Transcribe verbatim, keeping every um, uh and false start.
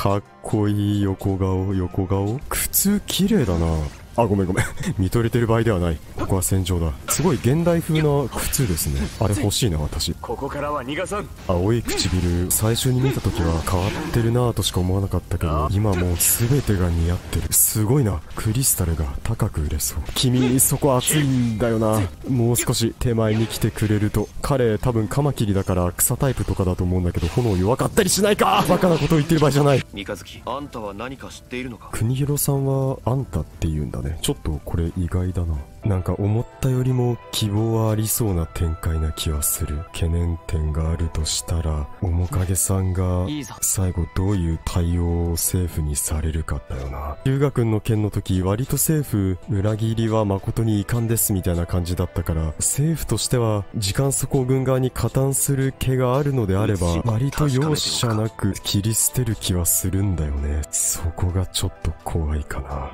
かっこいい横顔、横顔。靴綺麗だな。あ、ごめんごめん。見とれてる場合ではない。ここは戦場だ。すごい現代風な靴ですね。あれ欲しいな、私。 ここからは逃がさん。 青い唇、最初に見た時は変わってるなぁとしか思わなかったけど、今もう全てが似合ってる。すごいな。クリスタルが高く売れそう。君、そこ熱いんだよな。もう少し手前に来てくれると。彼、多分カマキリだから草タイプとかだと思うんだけど、炎弱かったりしないか。バカなこと言ってる場合じゃない。 三日月、あんたは何か知っているのか。 国広さんはあんたって言うんだね。ちょっとこれ意外だな。なんか思ったよりも希望はありそうな展開な気はする。懸念点があるとしたら、面影さんが最後どういう対応を政府にされるかだよな。龍河君の件の時、割と政府裏切りは誠に遺憾ですみたいな感じだったから、政府としては時間速攻軍側に加担する気があるのであれば、割と容赦なく切り捨てる気はするんだよね。そこがちょっと怖いかな。